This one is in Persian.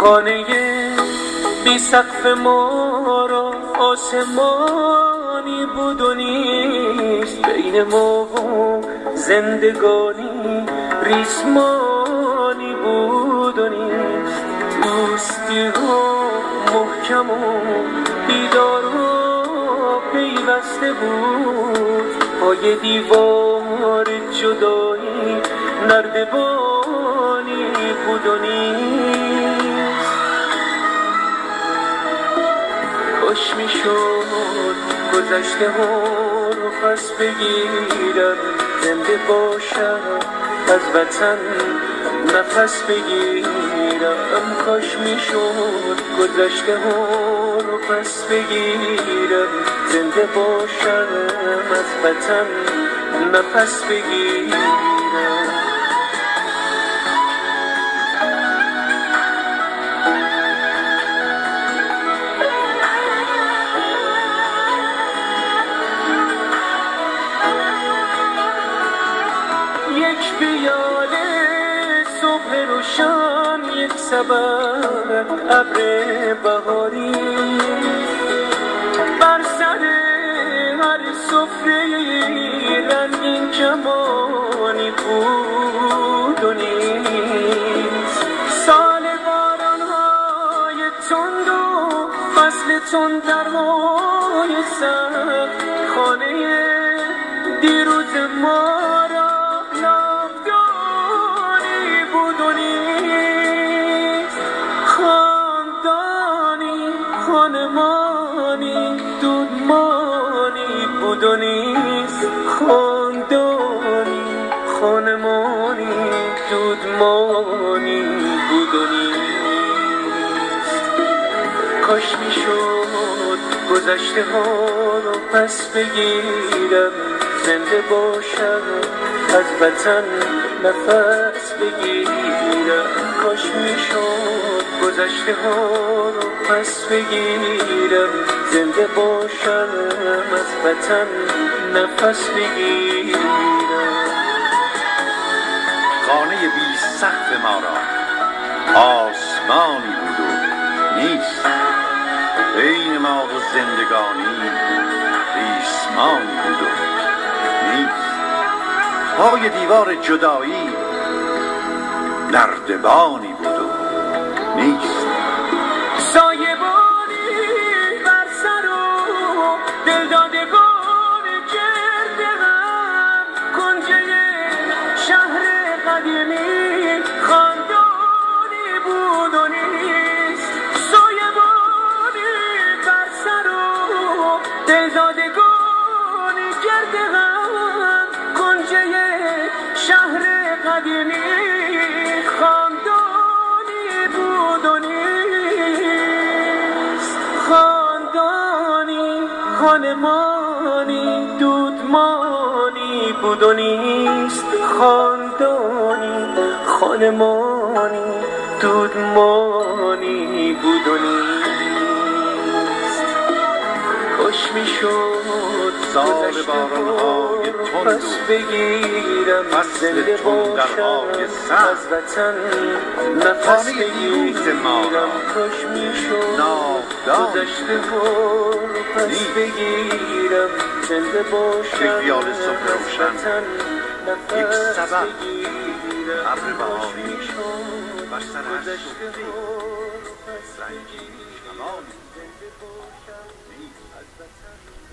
خانه بی سقف ما را آسمانی بود و نیست، بین ما و زندگانی ریسمانی بود و نیست. دوستی ها محکم و دیدار ها پیوسته بود، پای دیوار جدایی نردبانی بود و نیست. کاش میشد گذشته ها رو پس بگیرم، زنده باشم از وطن نفس بگیرم. کاش میشد گذشته ها رو پس بگیرم، زنده باشم از وطن نفس بگیرم. یک پیاله صبح روشن، یک سبد ابر بهاری، بر سر هر سفره رنگین کمانی بود و نیست. سال باران‌های تند و فصل تندرهای سخت، خانه دیروز ما خانمانی دودمانی بود و نیست. خاندانی خانمانی دودمانی بود و نیست. کاش میشد گذشته ها رو پس بگیرم، زنده باشم از وطن نفس بگیرم. کاش میشد گذشته ها رو پس بگیرم، زنده باشم از وطن نفس بگیرم. خانه بی سقف ما را آسمانی بود و نیست، بین ما و زندگانی ریسمانی بود و نیست. پای دیوار جدایی نردبانی بود و نیست. سایبانی بر سر و دلدادگان گرد هم، کنجه شهر قدیمی خاندانی بود و نیست. سایبانی بر سر و دلدادگان گرد هم، کنجه شهر قدیمی خاندانی بود و نیست. خاندانی خانمانی دودمانی بود و نیست. خاندانی خانمانی دودمانی بود و نیست. کاش میشد سال باران‌های تند پس بگیرم، زنده باشم از وطن نفس بگیرم. کاش میشد گذشته ها رو پس بگیرم، زنده باشم از وطن نفس بگیرم. ابر بهاری بر سر هر سفره رنگین کمانی.